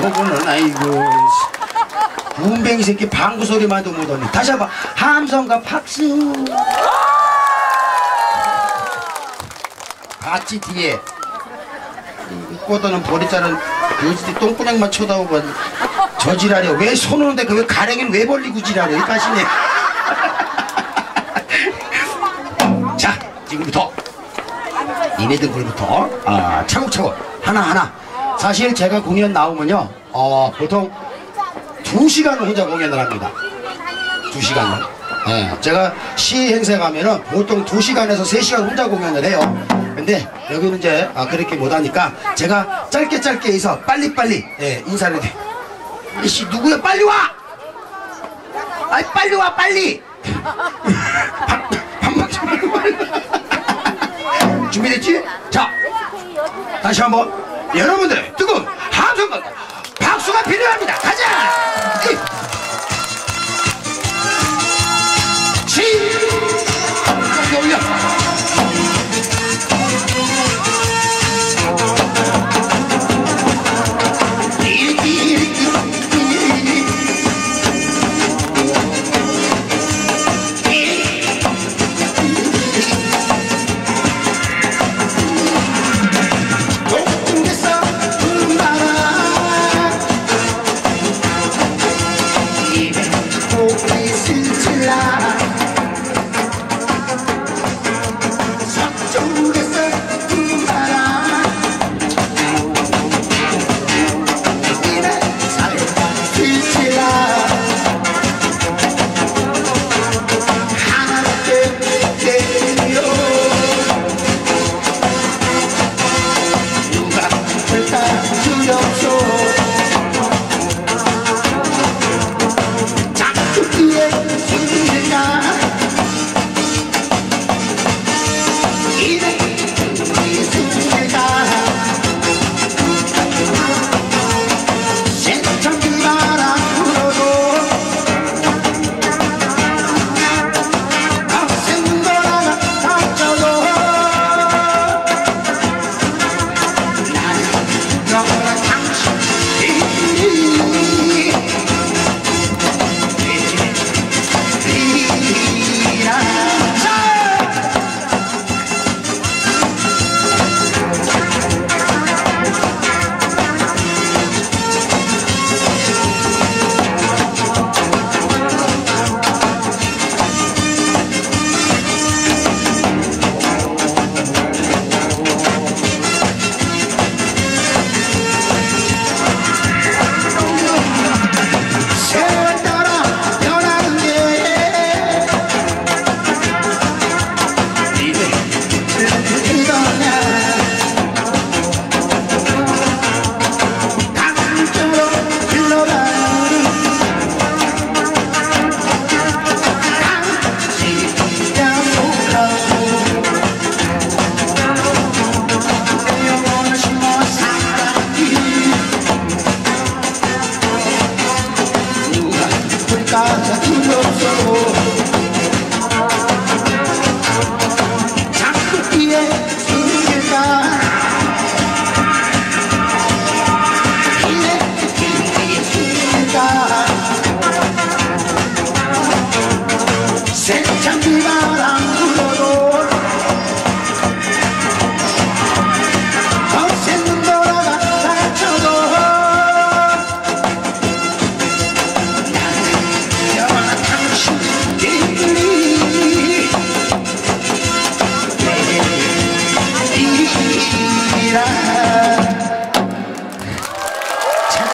너구는 아이고 군뱅이 새끼 방구 소리만도 못하네. 다시 한번 함성과 박수. 봤지 뒤에 꼬드는 보리자른 요지디 똥구녕만 쳐다보고 저 지랄이야. 왜 손 오는데 그 왜 가랭이는 왜 벌리고 지랄이야. 여기까지네. 자 지금부터 이네들부터 차곡차곡 하나하나. 사실 제가 공연 나오면요 보통 2시간을 혼자 공연을 합니다. 2시간을. 네, 제가 시 행사 가면은 보통 2시간에서 3시간 혼자 공연을 해요. 근데 여기는 이제 그렇게 못하니까 제가 짧게 해서 빨리빨리 인사를 해. 이씨 누구야 빨리 와! 아이 빨리 와 빨리! 준비됐지? 자 다시 한번 여러분들의 뜨거운 함성과 박수가 필요합니다.